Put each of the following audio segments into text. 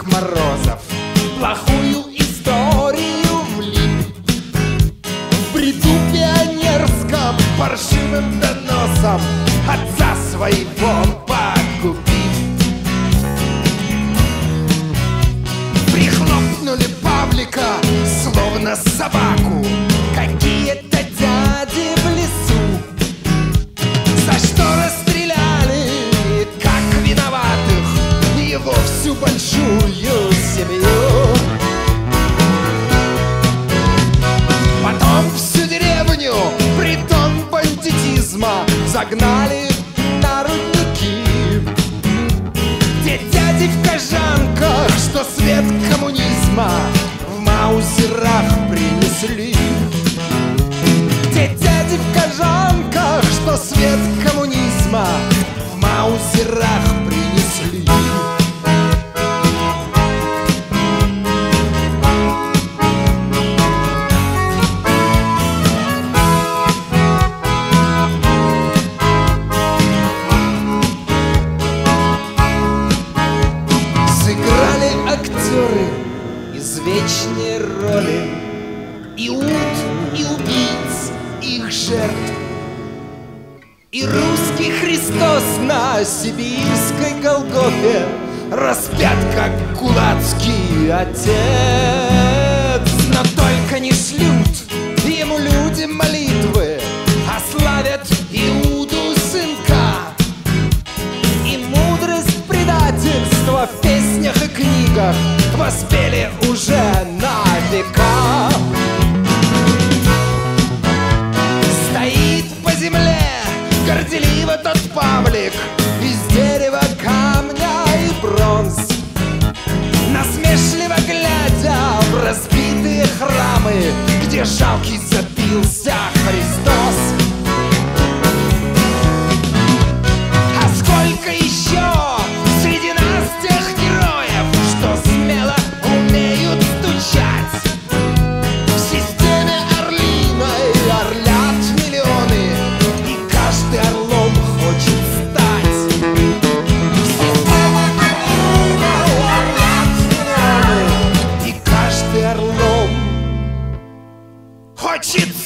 Дедик Морозов плохую историю влип. В бреду пионерском паршивым доносом отца своего погубив. Прихлопнули Павлика, словно собаку, какие-то дяди в лесу. За что расстреляли, как виноватых, его всю большую семью. Потом всю деревню, притон бандитизма, загнали на рудники. Те дяди в кожанках, что свет коммунизма в маузерах принесли. Те дяди в кожанках, что свет коммунизма в маузерах принесли. Извечные роли Иуд и убийц, их жертв. И русский Христос на сибирской Голгофе распят, как кулацкий отец. Но только не шлют ему люди молитвы, а славят Иуду сынка. И мудрость предательства в песнях и книгах воспели уже на века. Стоит по земле горделиво тот Павлик из дерева, камня и бронз, насмешливо глядя в разбитые храмы, где жалкий забился Христос. А сколько еще среди нас тех героев, что смело умеют стучать. В системе орлиной орлят миллионы, и каждый орлом хочет стать. В системе орлиной орлят миллионы, и каждый орлом хочет стать.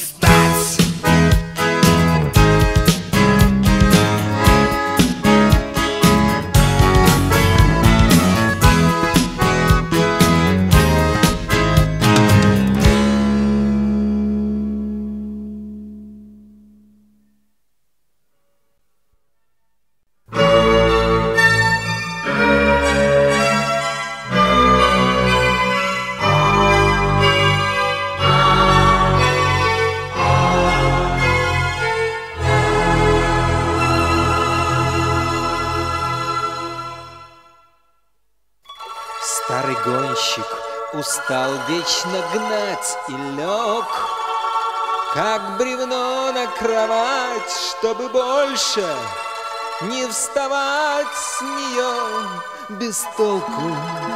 Старый гонщик устал вечно гнать и лег, как бревно на кровать, чтобы больше не вставать с нее без толку.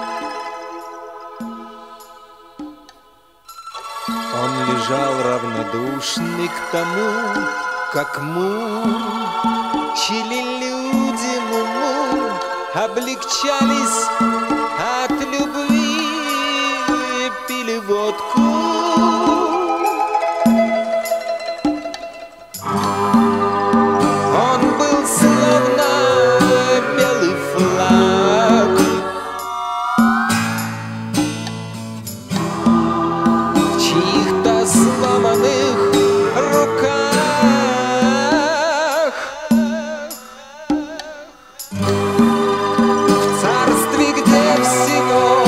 Он лежал равнодушный к тому, как мучили люди муму, облегчались от любви, пили водку. Он был словно белый флаг, в чьих-то сломанных руках. В царстве, где всего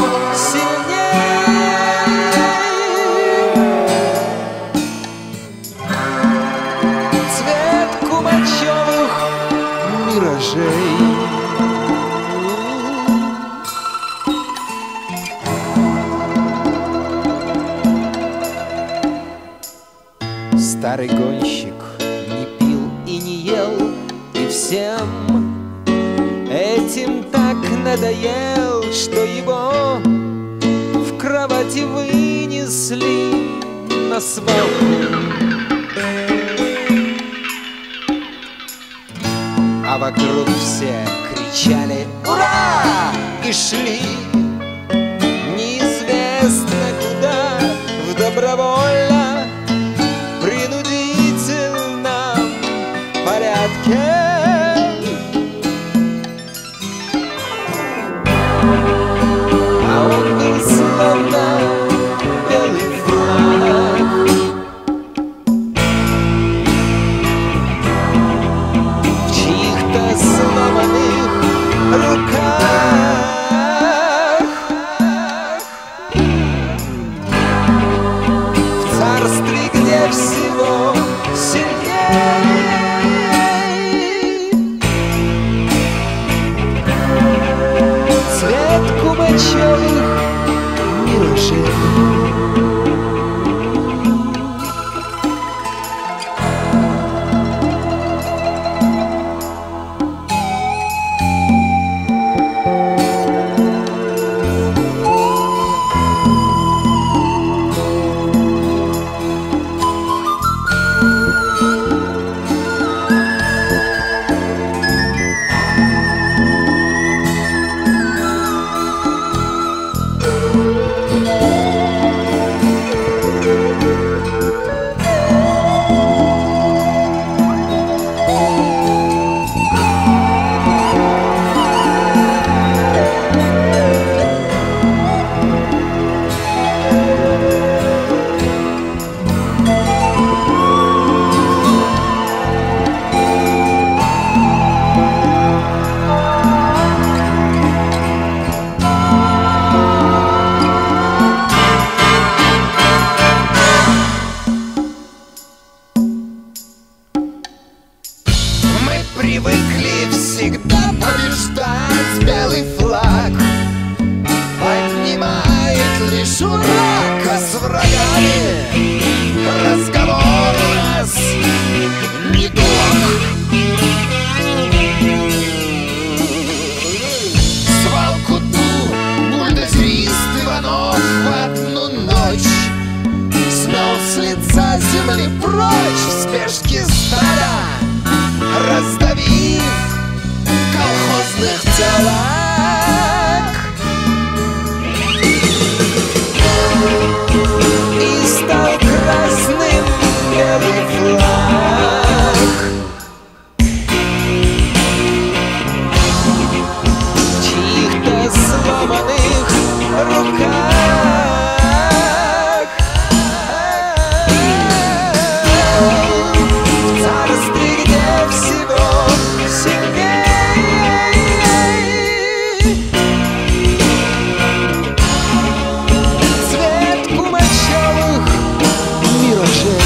цвет кумачевых миражей. Старый гонщик не пил и не ел, и всем этим так надоел, что его в кровати вынесли на свалку. А вокруг все кричали «Ура!» и шли привыкли всегда побеждать. Белый флаг поднимает лишь враг, а с врагами разговор у нас недолг. Свалку ту бульдозерист Иванов в одну ночь смел с лица земли прочь в спешке стада, раздавив колхозных телок. И стал красным белый флаг. В чьих-то сломанных руках. В царстве, где всего сильнее цвет кумачевых миражей.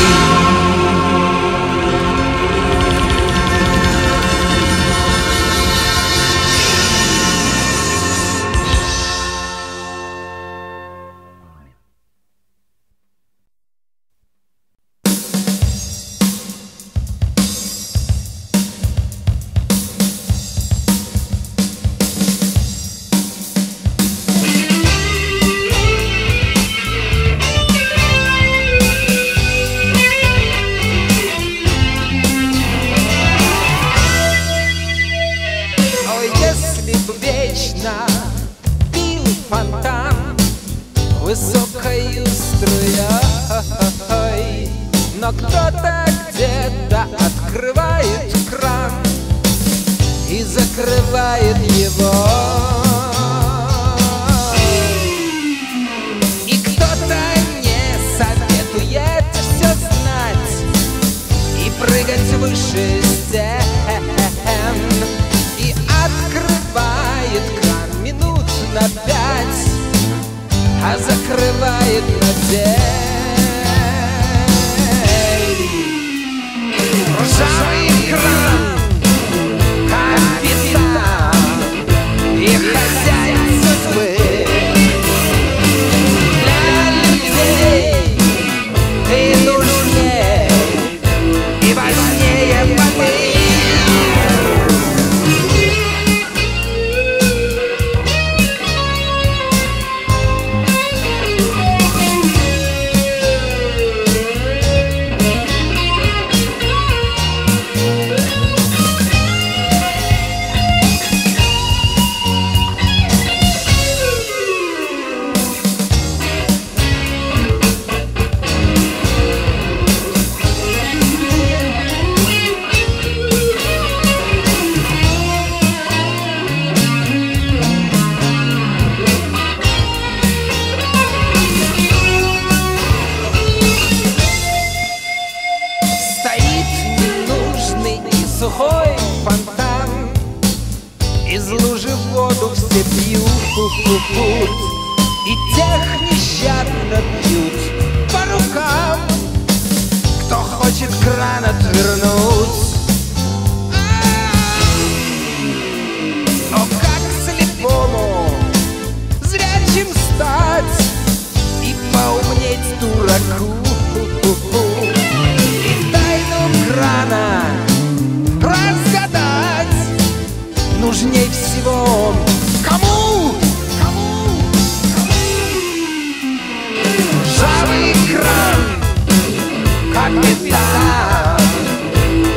Вечно бил фонтан высокою струей, но кто-то где-то открывает кран и закрывает его. И кто-то не советует все знать и прыгать выше стен, и открывает кран минут на 5, а закрывает на 9. Ржавый кран, капитан и хозяин судьбы. Для людей ты нужнее и важнее воды. Сухой фонтан, из лужи в воду все пьют, и тех нещадно бьют по рукам, кто хочет кран отвернуть. О, как слепому зрячим стать и поумнеть дураку, и тайну крана разгадать нужней всего. Кому? Ржавый кран, капитан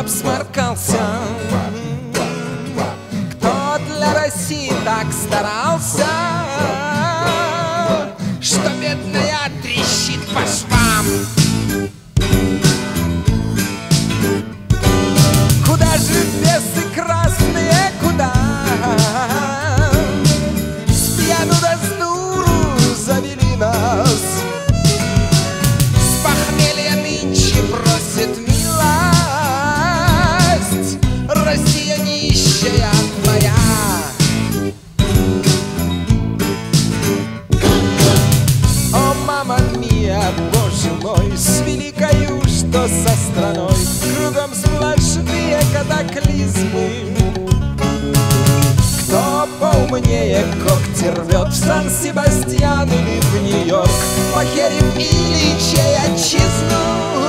обсморкался? Кто для России так старался, что бедная трещит по швам? Куда же бесы красные, куда? С пьяну да с дуру завели нас. С похмелья нынче просит милость Россия нищая твоя. О, мама мия, боже мой, с великою, что со страной кругом сплошные катаклизмы. Кто поумнее когти рвет в Сан-Себастьян или в Нью-Йорк, похерив или чей отчизну?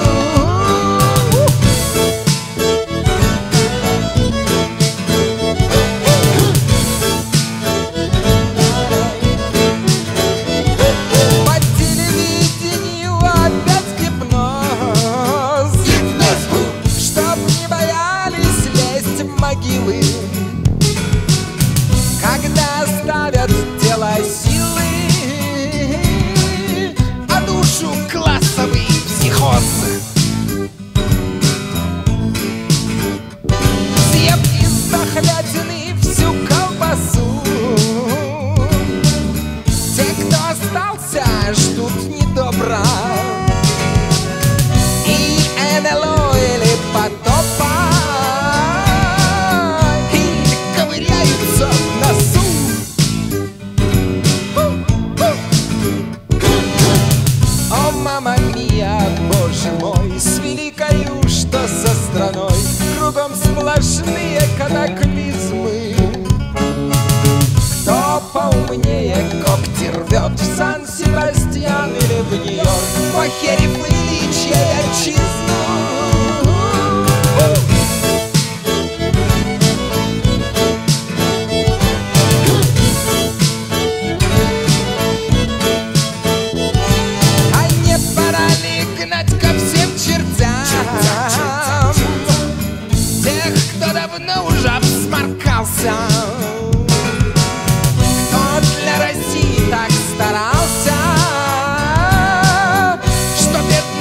Когда оставят тело силы, а душу классовый психоз. Съев из дохлятины всю колбасу, те, кто остался, ждут недобра и НЛО или потопа. Мама мия, боже мой, с великою, что со страной кругом сплошные катаклизмы. Кто поумнее когти рвет в Сан-Себастьян или в Нью-Йорк, похерив или чей отчизну? Уже обсморкался. Кто для России так старался, что бедный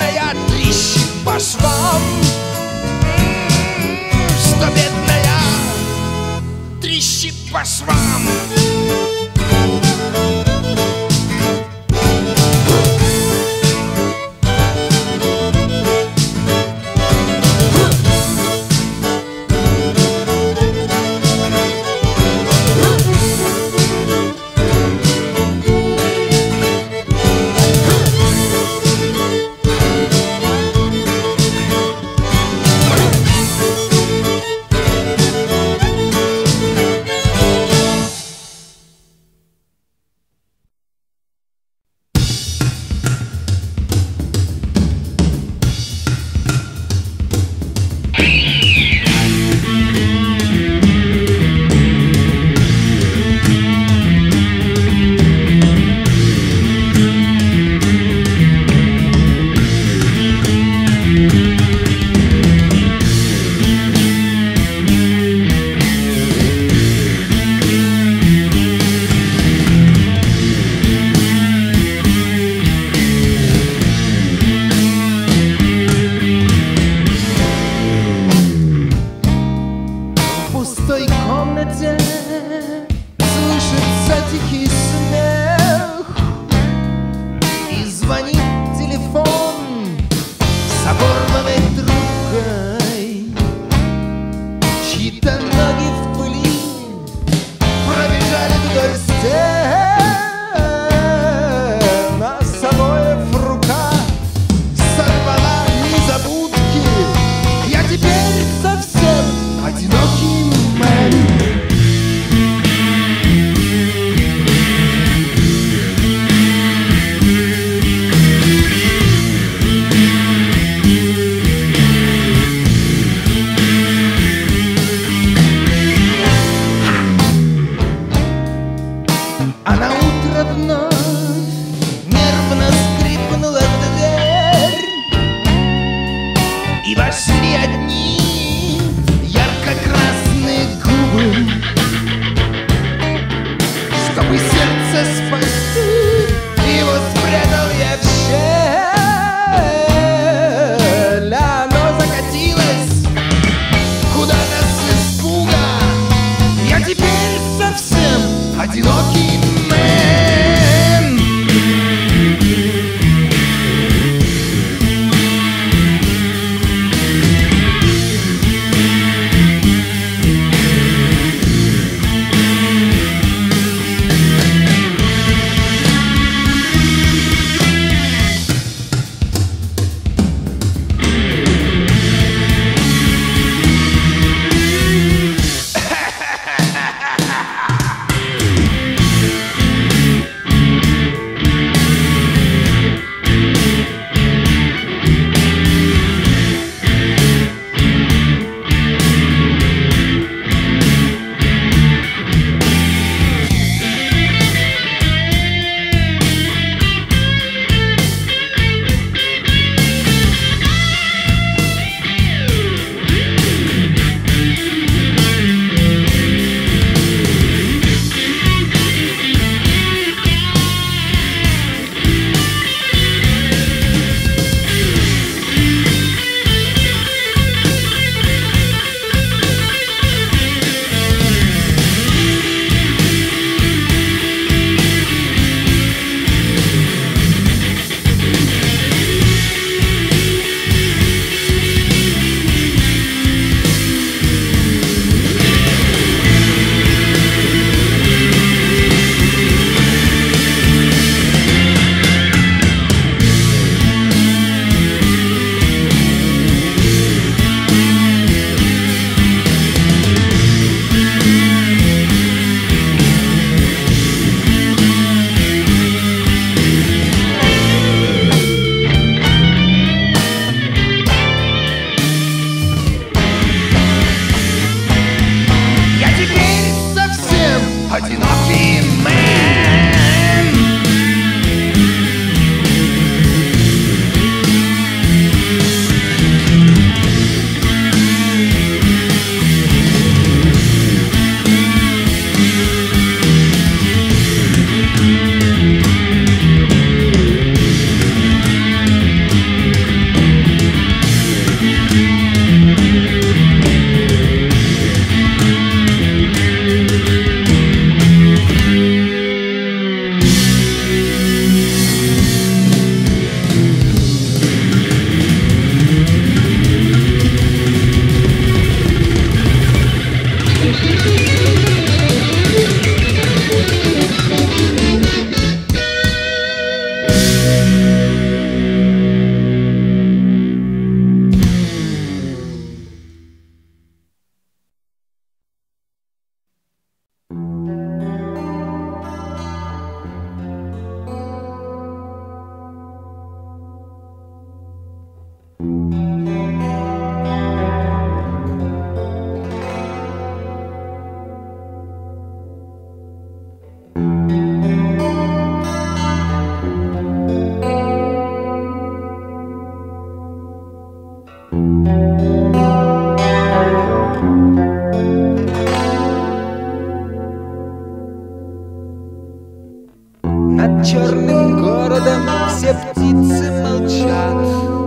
Над черным городом все птицы молчат.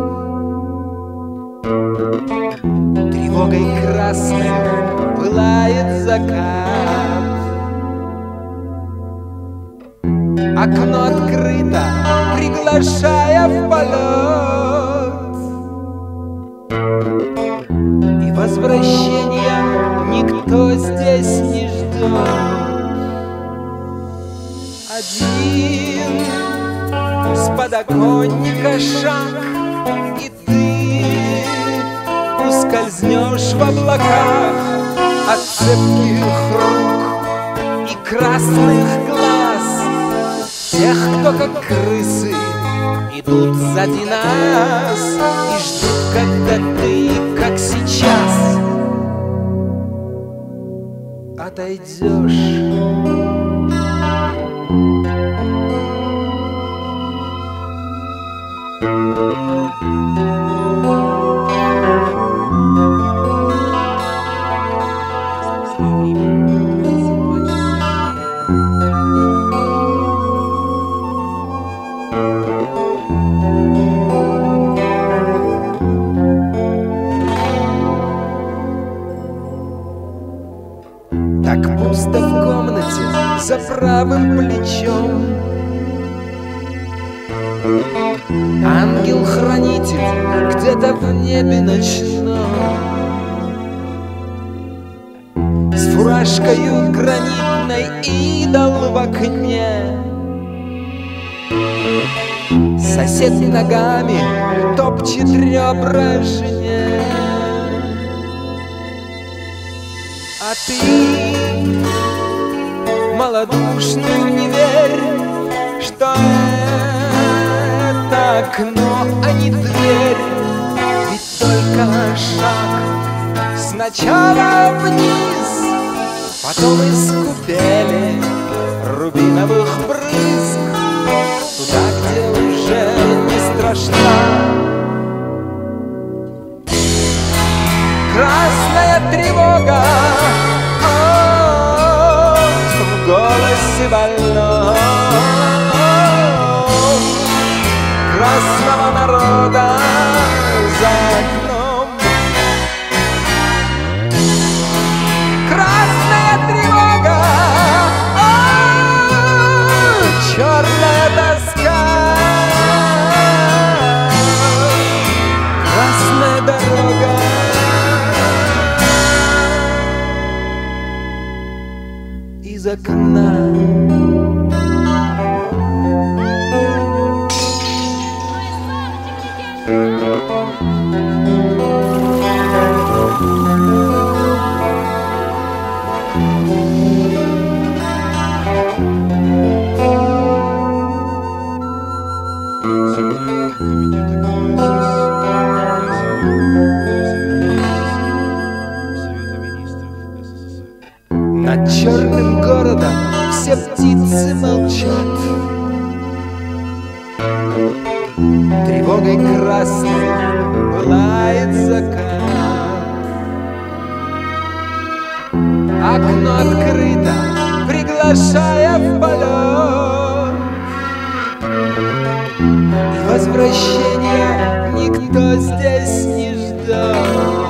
Тревогой красной пылает закат. Окно открыто, приглашая в полет. И возвращения никто здесь не ждет. Один с подоконника шаг, и ты ускользнешь в облаках от цепких рук и красных глаз тех, кто как крысы идут сзади нас и ждут, когда ты, как сейчас, отойдешь. Так пусто в комнате за правым плечом. Ангел-хранитель где-то в небе ночном, с фуражкою гранитной идол в окне. Сосед ногами топчет ребра жене. А ты малодушную не верь, что это окно, а не дверь. Ведь только шаг сначала вниз, потом из купели рубиновых брызг, туда, где уже не страшна красная тревога. В голосе больном красного народа за окном. Красная тревога, черная тоска, красная дорога из окна. Над черным городом все птицы молчат. Тревогой красной пылает закат. Окно открыто, приглашая в полет. И возвращения никто здесь не ждет.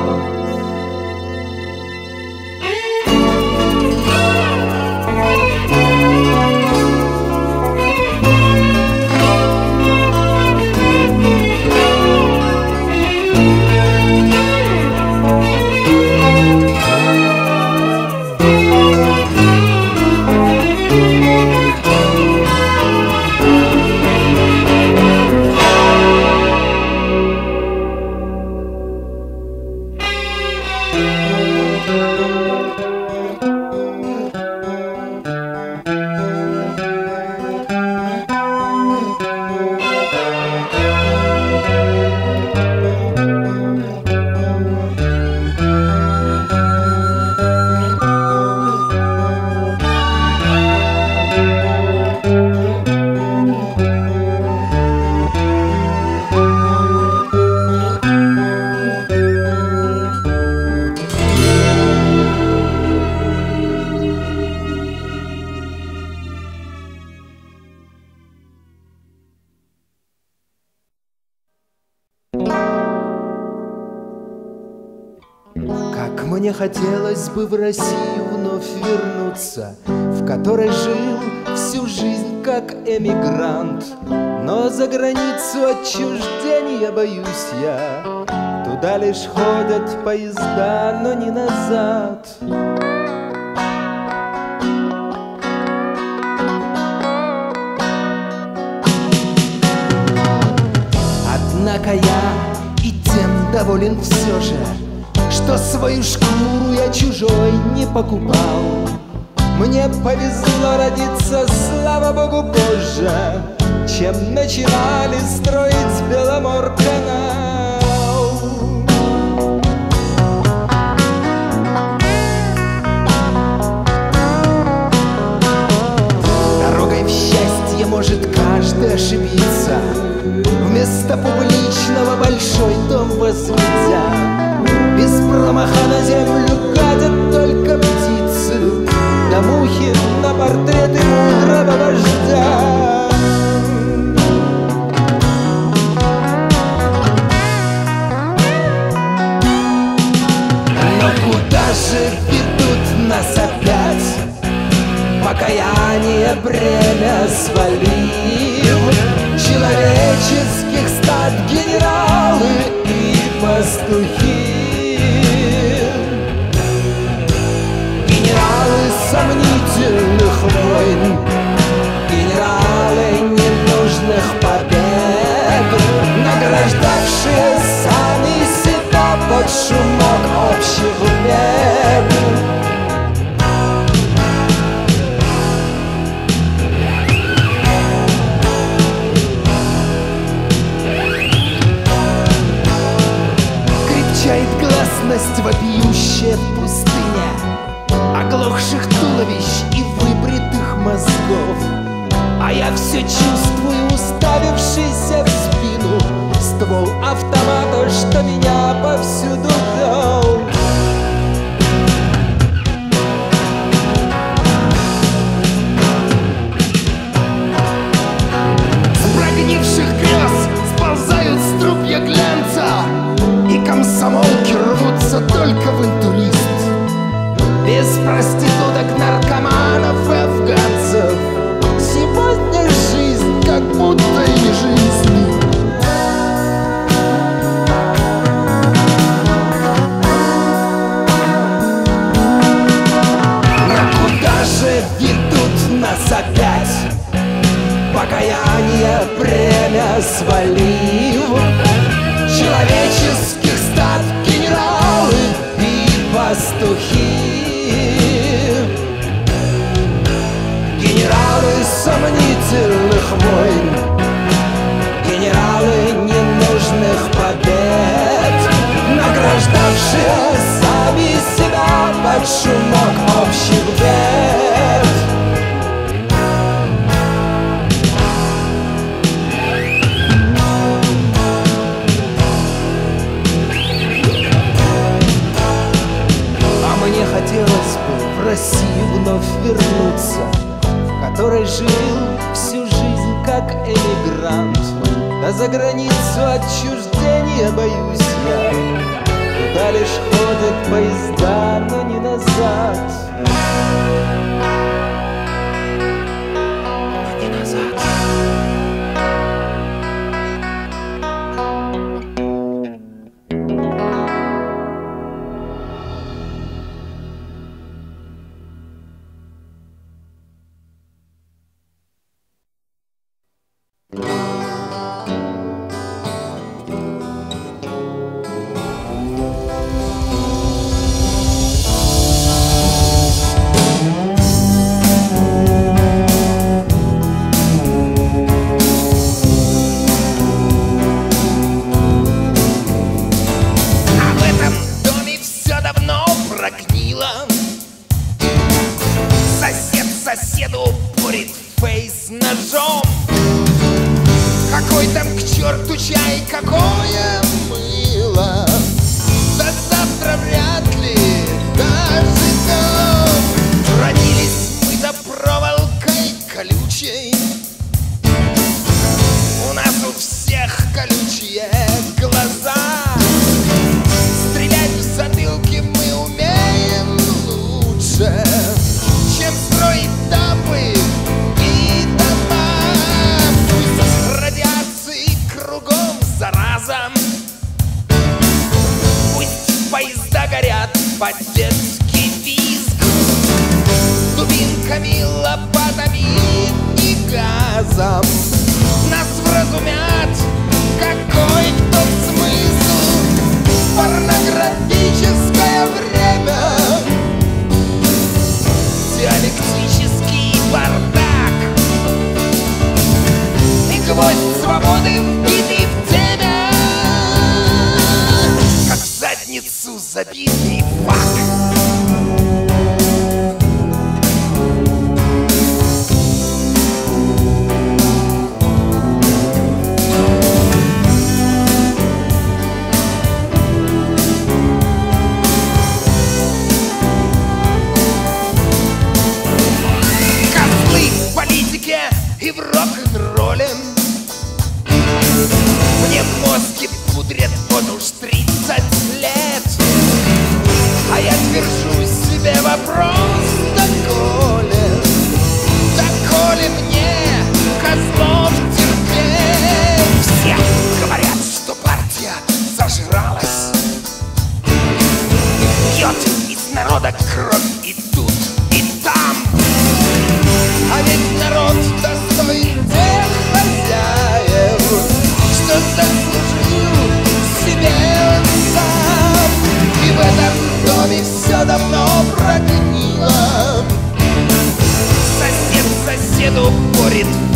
Мне хотелось бы в Россию вновь вернуться, в которой жил всю жизнь как эмигрант. Но за границу отчуждения боюсь я, туда лишь ходят поезда, но не назад. Однако я и тем доволен все же, что свою шкуру я чужой не покупал. Мне повезло родиться, слава богу, позже, чем начинали строить Беломорканал. Дорогой в счастье может каждый ошибиться, вместо публичного большой дом возведя. Без промаха на землю гадят только птицы, да мухи на портреты мудрого вождя. Но куда же ведут нас опять? Покаяние бремя свалив, человеческих стад генералы и пастухи. Генералы сомнительных войн, генералы ненужных побед, награждавшие сами себя под шумок общих бед. Крепчает гласность вопиющая в пустыне оглохших туловищ и выбритых мозгов. А я все чувствую, уставившийся в спину, ствол автомата, что меня повсюду вел. С прогнивших грез сползают струпья глянца, и комсомолки рвутся только в интурист. Без проституток, наркоманов и афганцев сегодня жизнь как будто и не жизнь. Но куда же ведут нас опять? Покаяние бремя свалив, человеческих стад генералы и пастухи. Генералы сомнительных войн, генералы ненужных побед, награждавшие сами себя под шумок общих бед. А мне хотелось бы в Россию вновь вернуться, в которой жил всю жизнь как эмигрант. Да за границу отчуждения боюсь я, туда лишь ходят поезда, но не назад. Но не назад. Соседу бурит фейс ножом. Какой там к черту чай, какое мыло, да завтра вряд ли доживем. Родились мы за проволокой колючей, у нас у всех колючие глаза. Стрелять в затылки мы умеем, по-детски визг. Дубинками, лопатами и газом нас вразумят, какой тут смысл. Порнографическое время, диалектический бардак и гвоздь свободы вбитый в темя, как в задницу забитый фак. И в рок-н-ролле мне мозги пудрят вот уж 30 лет, а я твержу себе вопрос: доколе мне, козлов, терпеть? Все говорят, что партия зажралась, пьет из народа кровь и тут, и там. А ведь народ достоин тех хозяев, что заслужил себе он сам. И в этом доме все давно прогнило. Сосед соседу порит